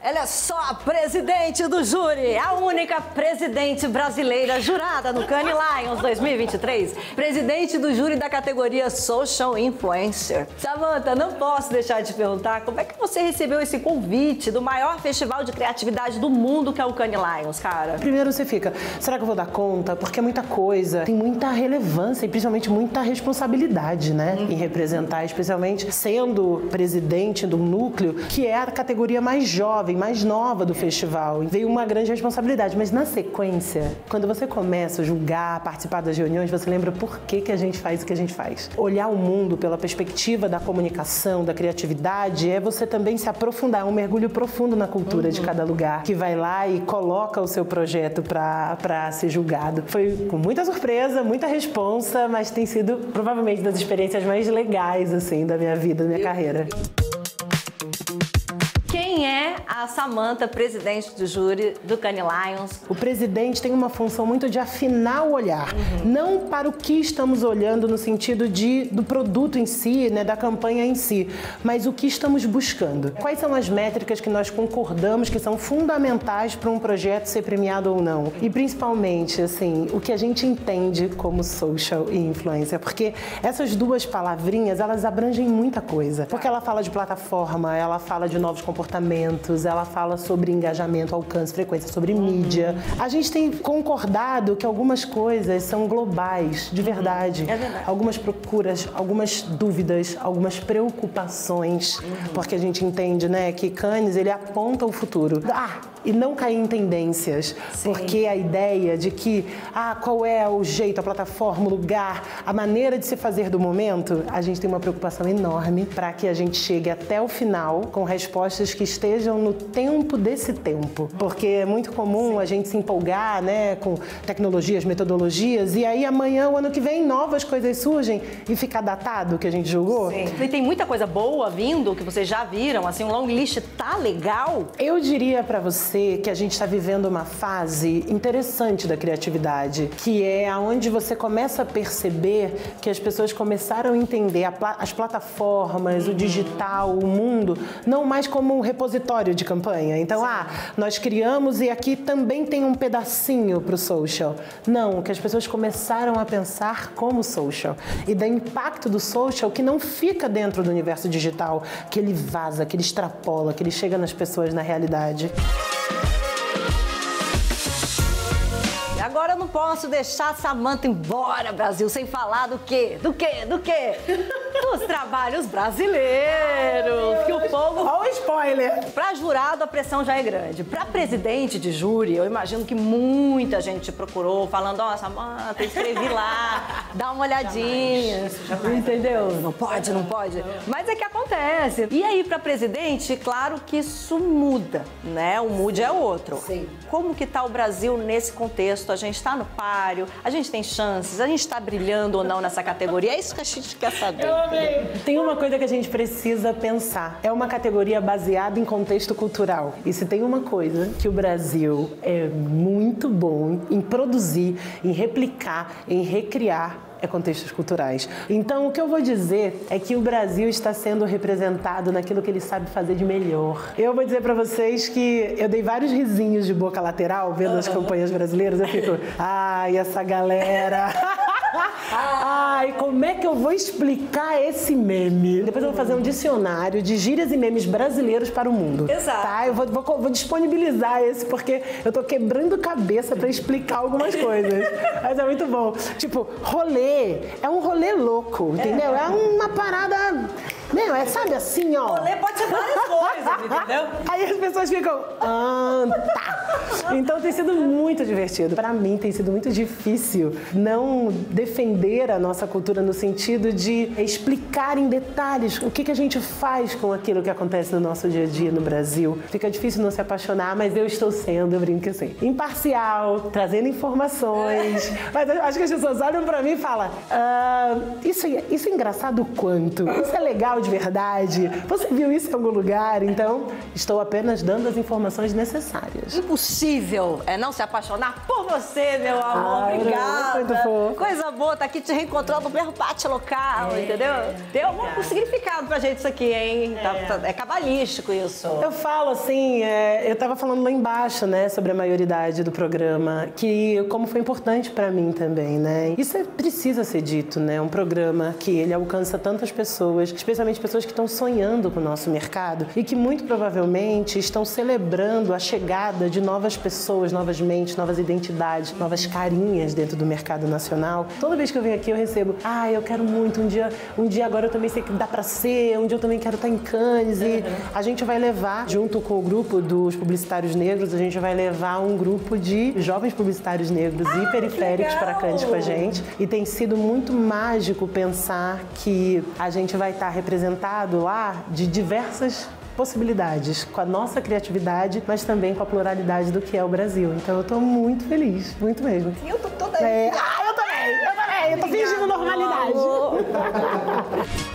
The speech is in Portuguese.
ela é só a presidente do júri, a única presidente brasileira jurada no Cannes Lions 2023, presidente do júri da categoria Social Influencer. Samantha, não posso deixar de te perguntar como é que você recebeu esse convite do maior festival de criatividade do mundo, que é o Cannes Lions, cara? Primeiro você fica, será que eu vou dar conta? Porque é muita coisa, tem muita relevância e principalmente muita responsabilidade, né? Em representar, especialmente sendo presidente do núcleo, que é a categoria mais jovem, mais nova do festival. Veio uma grande responsabilidade, mas na sequência, quando você começa a julgar, participar das reuniões, você lembra por que a gente faz o que a gente faz. Olhar o mundo pela perspectiva da comunicação, da criatividade, é você também se aprofundar, é um mergulho profundo na cultura de cada lugar, que vai lá e coloca o seu projeto para ser julgado. Foi com muita surpresa, muita responsa, mas tem sido provavelmente das experiências mais legais, assim, da minha vida, da minha carreira. Quem é a Samantha, presidente do júri do Cannes Lions? O presidente tem uma função muito de afinar o olhar, não para o que estamos olhando no sentido do produto em si, né, da campanha em si, mas o que estamos buscando. Quais são as métricas que nós concordamos que são fundamentais para um projeto ser premiado ou não? E principalmente, assim, o que a gente entende como social e influencer, porque essas duas palavrinhas, elas abrangem muita coisa. Porque ela fala de plataforma, ela fala de novos comportamentos, ela fala sobre engajamento, alcance, frequência, sobre mídia. A gente tem concordado que algumas coisas são globais, de verdade. É verdade. Algumas procuras, algumas dúvidas, algumas preocupações, porque a gente entende, né, que Cannes, ele aponta o futuro. E não cair em tendências, porque a ideia de que, qual é o jeito, a plataforma, o lugar, a maneira de se fazer do momento, a gente tem uma preocupação enorme para que a gente chegue até o final com respostas que estejam no tempo desse tempo. Porque é muito comum a gente se empolgar, né, com tecnologias, metodologias, e aí amanhã, o ano que vem, novas coisas surgem e fica datado o que a gente julgou. Sim. E tem muita coisa boa vindo, que vocês já viram, assim, o long list tá legal? Eu diria para você que a gente está vivendo uma fase interessante da criatividade, que é onde você começa a perceber que as pessoas começaram a entender as plataformas, o digital, o mundo, não mais como um repositório de campanha. Então, nós criamos e aqui também tem um pedacinho para o social. Não, que as pessoas começaram a pensar como social e do impacto do social que não fica dentro do universo digital, que ele vaza, que ele extrapola, que ele chega nas pessoas na realidade. Agora eu não posso deixar a Samantha embora, Brasil, sem falar do quê? Do quê? Do quê? Dos trabalhos brasileiros, que o povo... Olha o spoiler! Pra jurado, a pressão já é grande. Pra presidente de júri, eu imagino que muita gente te procurou, falando, Samantha, escrevi lá, dá uma olhadinha. Jamais. Entendeu? Não pode, não pode. Mas é que acontece. E aí, pra presidente, claro que isso muda, né? O mood é outro. Sim. Como que tá o Brasil nesse contexto? A gente tá no páreo, a gente tem chances, a gente tá brilhando ou não nessa categoria? É isso que a gente quer saber. Tem uma coisa que a gente precisa pensar. É uma categoria baseada em contexto cultural. E se tem uma coisa que o Brasil é muito bom em produzir, em replicar, em recriar, é contextos culturais. Então, o que eu vou dizer é que o Brasil está sendo representado naquilo que ele sabe fazer de melhor. Eu vou dizer pra vocês que eu dei vários risinhos de boca lateral vendo as campanhas brasileiras. Eu fico, essa galera... como é que eu vou explicar esse meme? Depois eu vou fazer um dicionário de gírias e memes brasileiros para o mundo. Exato. Tá? Eu vou disponibilizar esse, porque eu tô quebrando cabeça para explicar algumas coisas. Mas é muito bom. Tipo, rolê. É um rolê louco, entendeu? É uma parada... sabe assim, ó. Rolê pode ser várias coisas, entendeu? Aí as pessoas ficam... tá. Então tem sido muito divertido. Para mim tem sido muito difícil não defender a nossa cultura no sentido de explicar em detalhes o que a gente faz com aquilo que acontece no nosso dia a dia no Brasil. Fica difícil não se apaixonar, mas eu estou sendo, eu brinco assim, imparcial, trazendo informações. Mas acho que as pessoas olham para mim e falam, isso é engraçado quanto? Isso é legal de verdade? Você viu isso em algum lugar? Então, estou apenas dando as informações necessárias. Impossível é não se apaixonar por você, meu amor. Obrigada. Muito fofo. Coisa boa, tá aqui te reencontrando no mesmo bate local, entendeu? Deu um significado pra gente isso aqui, hein? É cabalístico isso. Eu falo assim, eu tava falando lá embaixo, né, sobre a maioridade do programa, que como foi importante pra mim também, né? Isso precisa ser dito, né? Um programa que ele alcança tantas pessoas, especialmente pessoas que estão sonhando com o nosso mercado e que muito provavelmente estão celebrando a chegada de novas pessoas, novas mentes, novas identidades, novas carinhas dentro do mercado nacional. Toda vez que eu venho aqui eu recebo, eu quero muito, um dia agora eu também sei que dá pra ser, um dia eu também quero estar em Cannes. E a gente vai levar, junto com o grupo dos publicitários negros, a gente vai levar um grupo de jovens publicitários negros e periféricos para Cannes com a gente. E tem sido muito mágico pensar que a gente vai estar representado lá de diversas possibilidades, com a nossa criatividade, mas também com a pluralidade do que é o Brasil. Então eu tô muito feliz, muito mesmo. Eu tô toda eu também, eu tô fingindo normalidade.